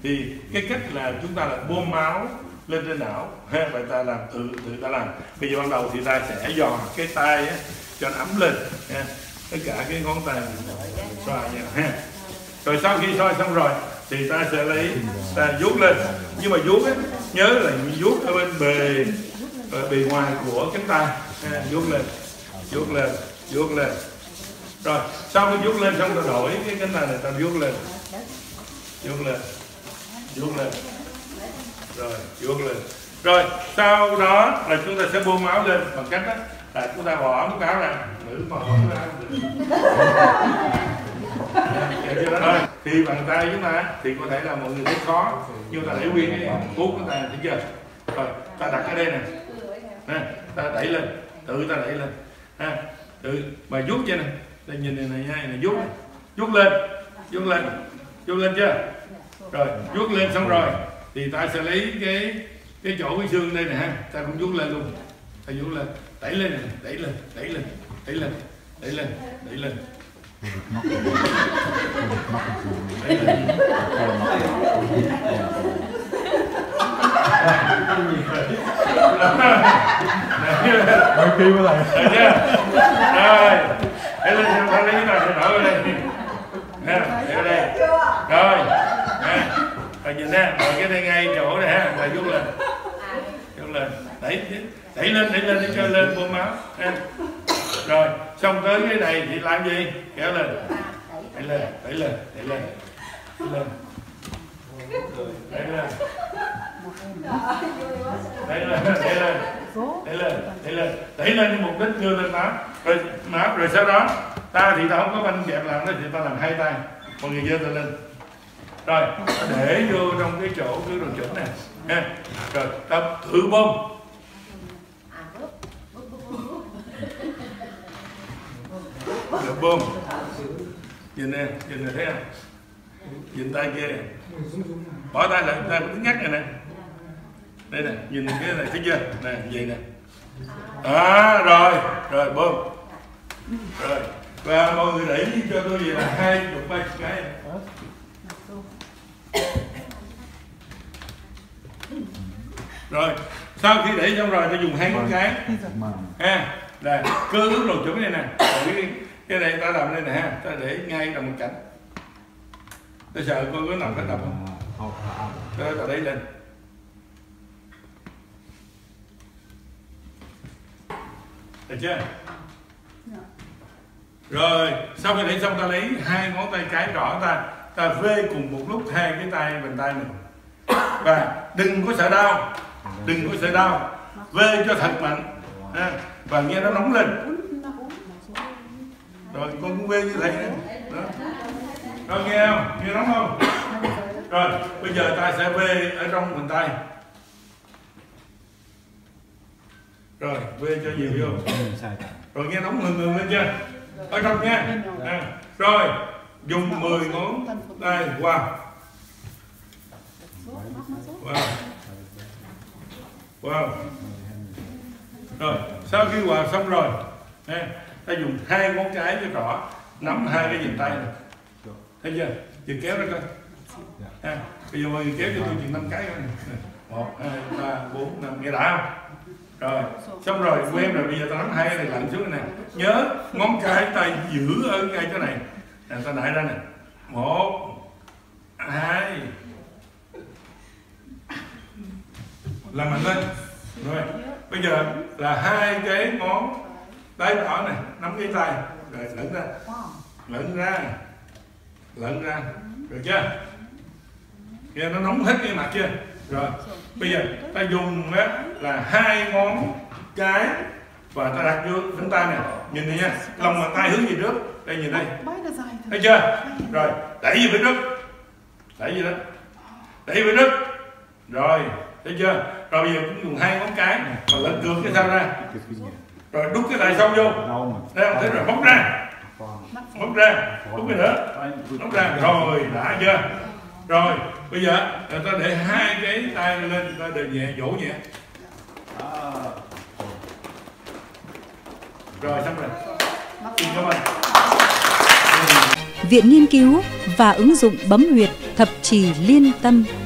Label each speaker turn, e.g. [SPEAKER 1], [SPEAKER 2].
[SPEAKER 1] Thì cái cách là chúng ta là bơm máu lên trên não ha, và ta làm tự ta làm. Bây giờ ban đầu thì ta sẽ dò cái tay á, cho nó ấm lên ha. Tất cả cái ngón tay mình xoa nha ha. Rồi sau khi xoa xong rồi thì ta sẽ lấy, ta vuốt lên, nhưng mà vuốt á, nhớ là vuốt ở bên bề ngoài của cánh tay ha. Vuốt lên, vuốt lên, vuốt lên. Rồi sau khi vuốt lên xong ta đổi cái cánh tay này, ta vuốt lên, vuốt lên, vuốt lên, rồi vuốt lên. Rồi sau đó là chúng ta sẽ bơm máu lên bằng cách đó là chúng ta bỏ ống áo ra, nữ mà bỏ ra. Rồi thì bằng tay chúng ta thì có thể là mọi người thấy khó, nhưng ta để nguyên cái cuốc của ta, thấy chưa? Rồi ta đặt ở đây nè, ta đẩy lên, tự ta đẩy lên, tự mà vuốt vậy nè, đây nhìn này nha, này vuốt, vuốt lên, vuốt lên, vuốt lên chưa? Rồi vuốt lên xong rồi thì ta sẽ lấy cái chỗ cái xương đây nè ha, ta cũng vuốt lên luôn, ta vuốt lên, đẩy lên nè, đẩy lên, đẩy lên, đẩy lên, đẩy lên, đẩy lên.
[SPEAKER 2] Đôi khi mới lại.
[SPEAKER 1] Được chưa? Rồi, để lên xem ta lấy cái nào sẽ nổi ở đây. Nè, để ở đây. Rồi, nè, rồi nhìn nè, rồi cái đây ngay chỗ này ha, rồi vuốt lên, vuốt lên, đẩy lên, để cho lên bơm máu. Rồi, xong tới cái này thì làm gì? Kéo lên, đẩy lên, đẩy lên, đẩy lên, đẩy lên, đẩy lên, đẩy lên, đẩy lên, đẩy lên, đẩy lên, đẩy lên cái mục đích đưa lên máu, rồi sau đó ta thì ta không có banh kẹp làm đó thì ta làm hai tay, mọi người giơ tay lên, rồi ta để vô trong cái chỗ cái đồ chuẩn này, ha, rồi ta thử bơm. Được bơm, nhìn nè, nhìn này thấy không? Nhìn tay kia nè, bỏ tay lại, tay cũng nhắc này nè, đây nè, nhìn cái này thấy chưa? Nè, vậy nè, rồi, rồi bơm, rồi và mọi người đẩy cho tôi vậy là 23 cái. Rồi sau khi đẩy xong rồi ta dùng hai ngón cái ha, là cơ ước đồ chuẩn này nè, cái này ta làm đây nè ha, ta để ngay đồng một cạnh, ta sợ coi có nào có đập không, ta đẩy lên, được chưa? Rồi sau khi đẩy xong ta lấy hai ngón tay cái trỏ ta vê cùng một lúc hai cái tay bàn tay mình, và đừng có sợ đau, đừng có sợ đau, vê cho thật mạnh ha, và nghe nó nóng lên. Rồi con cũng vê như thế nữa. Rồi nghe không? Nghe nóng không? Rồi bây giờ ta sẽ vê ở trong bàn tay. Rồi vê cho nhiều vô. Rồi nghe nóng ngừng lên chưa? Ở trong nha. Rồi dùng 10 ngón tay qua. Wow. Rồi sau khi hòa xong rồi ta dùng hai ngón cái cho trỏ nắm hai cái vành tay này, thấy chưa? Giờ kéo ra coi. Bây giờ mọi người kéo cho tôi chừng 5 cái này. 1, 2, 3, 4, 5, nghe đã không? Rồi xong rồi quen rồi, bây giờ ta nắm hai cái này lặn xuống này nè, nhớ ngón cái tay giữ ở ngay chỗ này, ta đẩy ra nè, 1, 2, làm mạnh lên. Rồi bây giờ là hai cái ngón tay đỏ này nắm cái tay, rồi lẫn ra, lẫn ra, lẫn ra, được chưa? Nghe nó nóng hết cái mặt chưa? Rồi bây giờ ta dùng là hai ngón cái và ta đặt vô cánh tay này, nhìn này nha, lòng bàn tay hướng về trước, đây nhìn đây, thấy chưa? Rồi đẩy về phía trước, đẩy về đó, đẩy về trước, rồi thấy chưa? Rồi bây giờ cũng dùng hai ngón cái và lật ngược cái sau ra, rồi đút cái tay xong vô, đây không thấy rồi, móc ra, đút cái nữa, móc ra, rồi đã chưa? Rồi bây giờ ta để hai cái tay lên, ta để nhẹ, vỗ nhẹ, rồi xong rồi. Xin cảm ơn.
[SPEAKER 3] Viện Nghiên cứu và ứng dụng bấm huyệt thập trì Liên Tâm.